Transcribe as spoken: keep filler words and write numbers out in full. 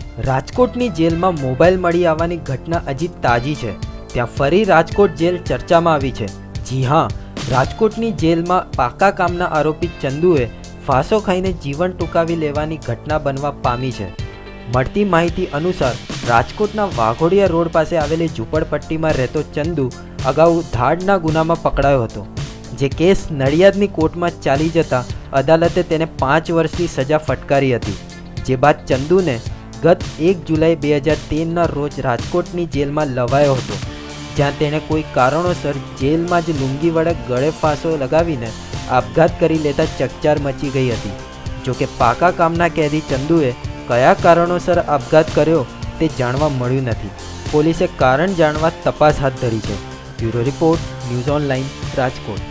રાજકોટની જેલમાં મોબાઈલ મળી આવવાની ઘટના હજી તાજી છે। ત્યાં ફરી રાજકોટ જેલ ચર્ચામાં આવી છે। જી હા, રાજકોટની જેલમાં પાકા કામના આરોપી ચંદુએ ફાંસો ખાઈને જીવન ટૂંકાવી લેવાની ઘટના બનવા પામી છે। મળતી માહિતી અનુસાર રાજકોટના વાઘોડિયા રોડ પાસે આવેલી ઝૂંપડપટ્ટીમાં રહેતો ચંદુ અગાઉ ધાડના ગુનામાં પકડાયો હતો, જે કેસ નડિયાદની કોર્ટમાં ચાલી જતા અદાલતે તેને પાંચ વર્ષની સજા ફટકારી હતી। જે બાદ ચંદુને ગત એક જુલાઈ બે હજાર તેરના રોજ રાજકોટની જેલમાં લવાયો હતો, જ્યાં તેણે કોઈ કારણોસર જેલમાં જ લુંગી વડે ગળે ફાંસો લગાવીને આપઘાત કરી લેતા ચકચાર મચી ગઈ હતી। જોકે પાકા કામના કેદી ચંદુએ કયા કારણોસર આપઘાત કર્યો તે જાણવા મળ્યું નથી। પોલીસે કારણ જાણવા તપાસ હાથ ધરી છે। Bureau report, news online, Rajkot.